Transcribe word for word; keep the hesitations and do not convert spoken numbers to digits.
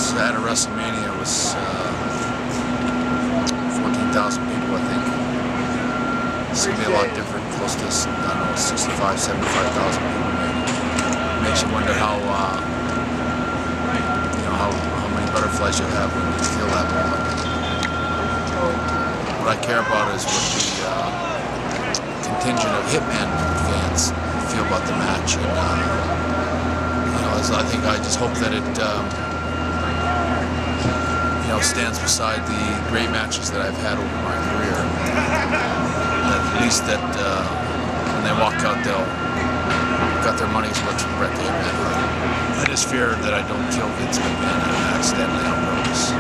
was at a WrestleMania. It was uh, fourteen thousand people, I think. It's going to be a lot different, close to, I don't know, sixty-five, seventy-five thousand people maybe. It makes you wonder how, uh, you know, how, how many butterflies you have when you feel that moment. What I care about is what the uh, contingent of Hitman fans feel about the match. And, uh, you know, as I think I just hope that it, um, you know, stands beside the great matches that I've had over my career. At least that uh, when they walk out, they'll got their money's worth from Bret the Hitman Hart. I just fear that I don't kill Vince McMahon accidentally on purpose.